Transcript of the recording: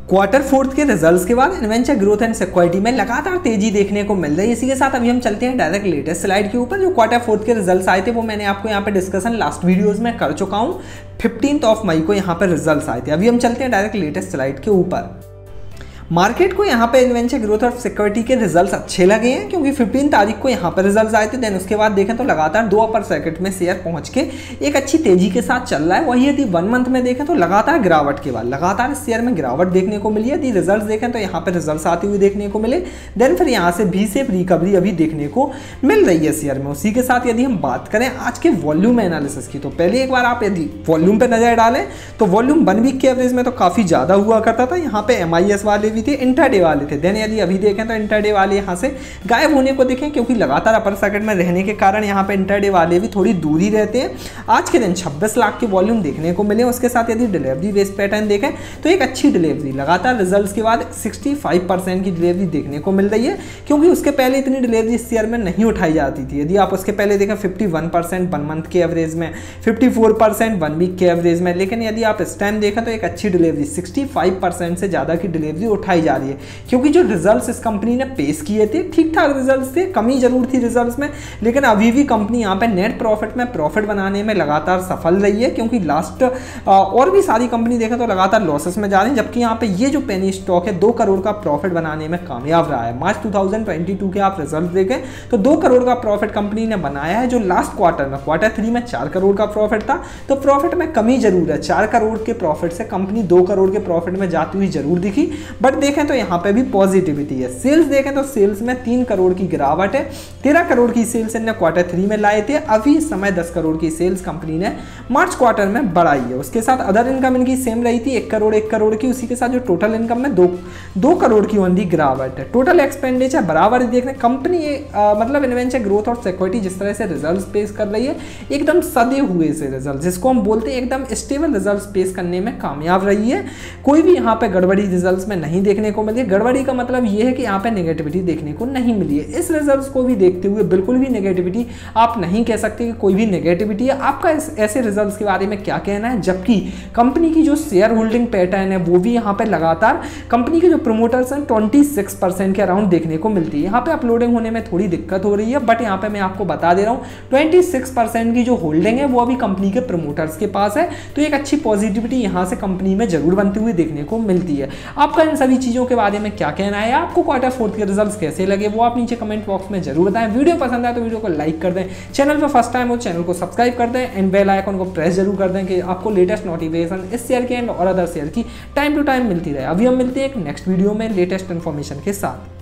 Quarter fourth के results के बाद इन्वेंचर ग्रोथ एंड सिक्योरिटी में लगातार तेजी देखने को मिल रही है। इसी के साथ अभी हम चलते हैं डायरेक्ट लेटेस्ट स्लाइड के ऊपर। जो क्वार्टर फोर्थ के रिजल्ट्स आए थे वो मैंने आपको यहाँ पे डिस्कशन लास्ट वीडियोस में कर चुका हूँ। 15 मई को यहाँ पे रिजल्ट्स आए थे। अभी हम चलते हैं डायरेक्ट लेटेस्ट स्लाइड के ऊपर। मार्केट को यहाँ पे इन्वेंचर ग्रोथ और सिक्योरिटी के रिजल्ट्स अच्छे लगे हैं क्योंकि 15 तारीख को यहाँ पर रिजल्ट्स आए थे। देन उसके बाद देखें तो लगातार 2 अपर सर्किट में शेयर पहुँच के एक अच्छी तेजी के साथ चल रहा है। वही यदि 1 मंथ में देखें तो लगातार गिरावट के बाद लगातार इस शेयर में गिरावट देखने को मिली है। यदि रिजल्ट देखें तो यहाँ पर रिजल्ट आते हुए देखने को मिले। देन फिर यहाँ से भी सेफ रिकवरी अभी देखने को मिल रही है शेयर में। उसी के साथ यदि हम बात करें आज के वॉल्यूम एनालिसिस की, तो पहले एक बार आप यदि वॉल्यूम पर नजर डालें तो वॉल्यूम 1 वीक के एवरेज में तो काफ़ी ज़्यादा हुआ करता था। यहाँ पे MIS वाले भी थे, इंट्राडे वाले थे। देन यदि अभी देखें तो इंट्राडे वाले यहाँ से गायब होने को देखें क्योंकि लगातार अपर सर्किट में रहने के कारण यहाँ पे इंट्राडे वाले भी थोड़ी दूरी रहते हैं। आज के दिन 26 लाख के वॉल्यूम देखने को मिले। उसके साथ यदि डिलीवरी बेस्ड पैटर्न देखें तो एक अच्छी डिलीवरी लगातार रिजल्ट्स के बाद 65% की डिलीवरी देखने को मिल रही है क्योंकि उसके पहले इतनी डिलीवरी इस शेयर में नहीं उठाई जाती थी। यदि आप उसके पहले देखें 51% 1 मंथ के एवरेज में, 54% 1 वीक के एवरेज में, लेकिन यदि आप इस टाइम देखें तो एक अच्छी डिलीवरी 65% से ज़्यादा की डिलीवरी उठाई जा रही है क्योंकि जो रिजल्ट्स इस कंपनी ने पेश किए थे ठीक ठाक रिजल्ट्स थे। कमी जरूर थी रिजल्ट्स में, लेकिन अभी भी कंपनी यहाँ पे नेट प्रॉफिट में प्रॉफिट बनाने में लगातार सफल रही है क्योंकि लास्ट और भी सारी कंपनी देखें तो लगातार लॉसेस में जा रही है, जबकि यहाँ पे ये जो पेनी स्टॉक है 2 करोड़ का प्रॉफिट बनाने में कामयाब रहा है। मार्च 2022 के आप रिजल्ट देखें तो 2 करोड़ का प्रॉफिट कंपनी ने बनाया है, जो लास्ट क्वार्टर में क्वार्टर 3 में 4 करोड़ का प्रॉफिट था। तो प्रॉफिट में कमी जरूर है, 4 करोड़ के प्रॉफिट से कंपनी 2 करोड़ के प्रॉफिट में जाती हुई जरूर दिखी, बट देखें तो यहाँ पे भी पॉजिटिविटी है। सेल्स देखें तो सेल्स में 3 करोड़ की गिरावट है। 13 करोड़ की सेल्स इन्हें क्वार्टर 3 में लाए थे। अभी इस समय 10 करोड़ की सेल्स कंपनी ने मार्च क्वार्टर में बढ़ाई है। उसके साथ अदर इनकम इनकी सेम रही थी 1 करोड़ की। उसी के साथ जो टोटल इनकम में 2 करोड़ की ओनली गिरावट है। टोटल एक्सपेंडिचर बराबर देखने कंपनी मतलब इन्वेंचर ग्रोथ और सिक्योरिटी जिस तरह से रिजल्ट पेश कर रही है एकदम सदे हुए से रिजल्ट, जिसको हम बोलते हैं एकदम स्टेबल रिजल्ट पेश करने में कामयाब रही है। कोई भी यहाँ पे गड़बड़ी रिजल्ट में नहीं देखने को मिली। गड़बड़ी का मतलब ये है कि यहाँ पे नेगेटिविटी देखने को नहीं मिली है। इस रिजल्ट्स को भी देखते हुए बिल्कुल भी नेगेटिविटी आप नहीं कह सकते कि कोई भी नेगेटिविटी है। आपका ऐसे रिजल्ट्स के बारे में क्या कहना है? जबकि कंपनी की जो शेयर होल्डिंग पैटर्न है वो भी यहाँ पे लगातार कंपनी के जो प्रोमोटर्स हैं 26% के अराउंड देखने को मिलती है। यहाँ पे अपलोडिंग होने में थोड़ी दिक्कत हो रही है, बट यहाँ पे मैं आपको बता दे रहा हूँ 26% की जो होल्डिंग है वो अभी कंपनी के प्रोमोटर्स के पास है। तो एक अच्छी पॉजिटिविटी यहाँ से कंपनी में जरूर बनती हुई देखने को मिलती है। आपका इन सभी चीज़ों के बारे में क्या कहना है? आपको क्वार्टर फोर्थ के रिजल्ट्स कैसे लगे वो आप नीचे कमेंट बॉक्स में जरूर बताएं। वीडियो पसंद आए तो वीडियो को लाइक कर दें, चैनल पर फर्स्ट टाइम हो चैनल को सब्सक्राइब कर दें एंड बेल आइकन को प्रेस जरूर कर दें कि आपको लेटेस्ट नोटिफिकेशन इस शेयर के एंड और अदर शेयर की टाइम टू टाइम मिलती रहे। अभी हम मिलते हैं एक नेक्स्ट वीडियो में लेटेस्ट इन्फॉर्मेशन के साथ।